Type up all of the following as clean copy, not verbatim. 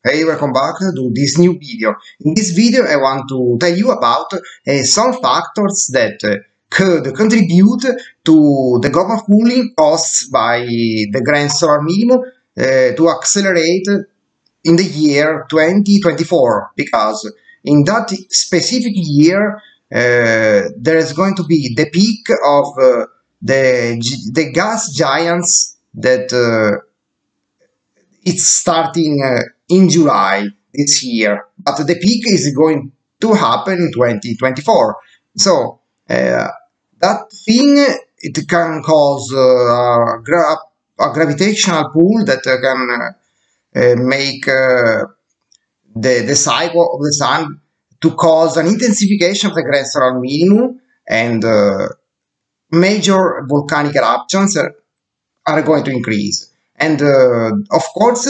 Hey, welcome back to this new video. In this video I want to tell you about some factors that could contribute to the global cooling caused by the grand solar minimum to accelerate in the year 2024, because in that specific year there is going to be the peak of the gas giants that it's starting in July this year, but the peak is going to happen in 2024. So that thing, it can cause a gravitational pull that can make the cycle of the sun to cause an intensification of the grand solar minimum, and major volcanic eruptions are going to increase. And of course,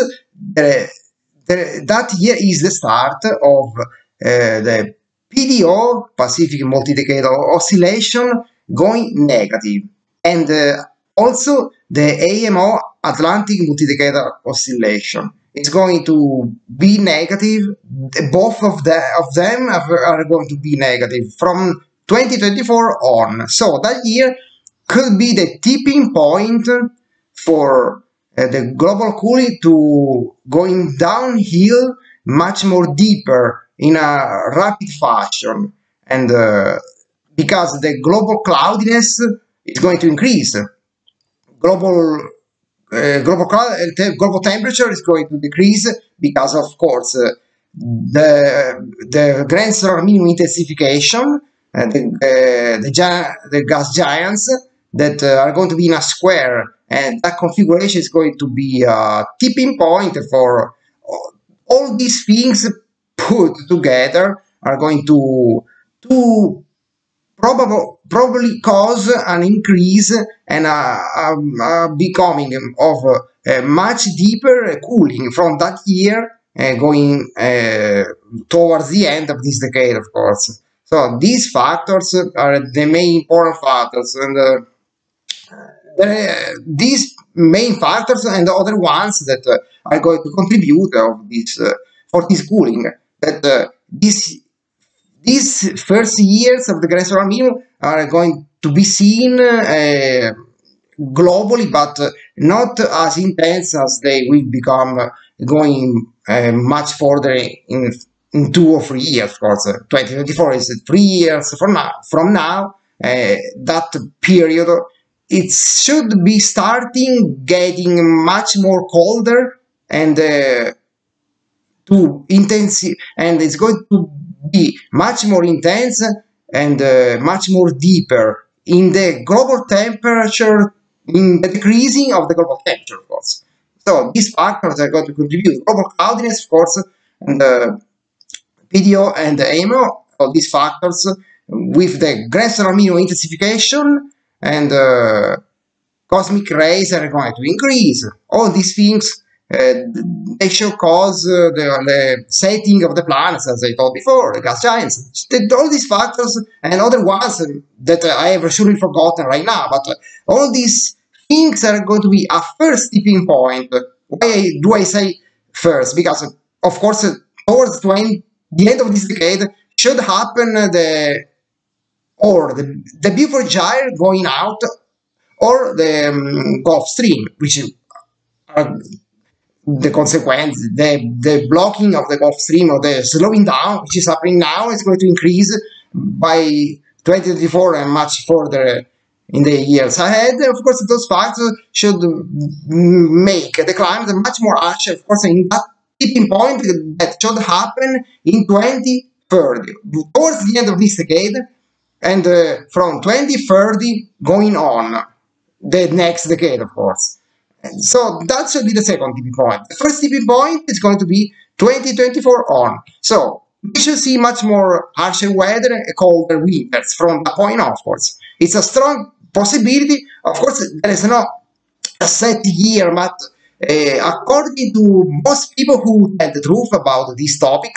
that year is the start of the PDO, Pacific Multi-Decadal Oscillation, going negative, and also the AMO, Atlantic Multi-Decadal Oscillation, is going to be negative. Both of them are going to be negative from 2024 on. So that year could be the tipping point for the global cooling to going downhill much more deeper in a rapid fashion, and because the global cloudiness is going to increase, global temperature is going to decrease, because of course the grand solar minimum intensification, the gas giants that are going to be in a square, and that configuration is going to be a tipping point for all these things put together, are going to probably cause an increase and a becoming of a much deeper cooling from that year, going towards the end of this decade, of course. So these factors are the main important factors, and these main factors and the other ones that are going to contribute of this for this cooling, that these first years of the grand solar minimum are going to be seen globally, but not as intense as they will become going much further in 2 or 3 years. Of course, 2024 is 3 years from now. That period, it should be starting getting much more colder, and and it's going to be much more intense and much more deeper in the global temperature, in the decreasing of the global temperature, of course. So these factors are going to contribute. Global cloudiness, of course, and PDO and AMO, all these factors, with the grand solar minimum intensification, and cosmic rays are going to increase. All these things, they should cause the setting of the planets, as I told before, the gas giants. All these factors and other ones that I have surely forgotten right now, but all these things are going to be a first tipping point. Why do I say first? Because, of course, towards the end of this decade should happen the Beaufort Gyre going out, or the Gulf Stream, which are the consequence. The blocking of the Gulf Stream, or the slowing down, which is happening now, is going to increase by 2024 and much further in the years ahead. Of course, those factors should make the climate much more harsh, of course, in that tipping point that should happen in 2030, towards the end of this decade, and from 2030 going on, the next decade, of course. And so that should be the second tipping point. The first tipping point is going to be 2024 on. So we should see much more harsher weather and colder winters from that point on, of course. It's a strong possibility. Of course, there is not a set year, but according to most people who tell the truth about this topic,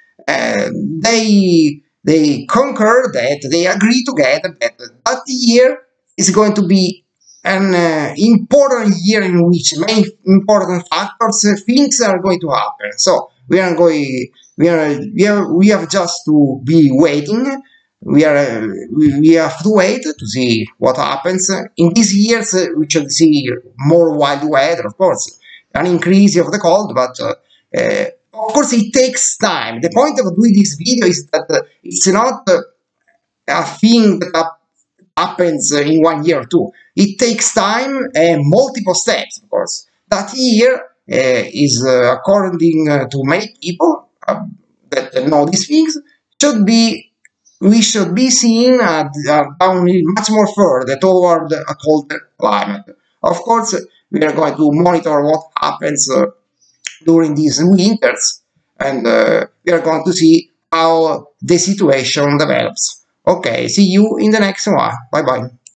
they concur, that they agree together that that year is going to be an important year in which many important factors, things are going to happen. So we are going. We have just to be waiting. We have to wait to see what happens in these years. We should see more wild weather, of course, an increase of the cold, but of course it takes time. The point of doing this video is that it's not a thing that happens in 1 year or two. It takes time and multiple steps, of course. That year is, according to many people that know these things, should be we should be seeing down much more further toward a colder climate. Of course, we are going to monitor what happens during these winters, and we are going to see how the situation develops. Okay, see you in the next one. Bye bye.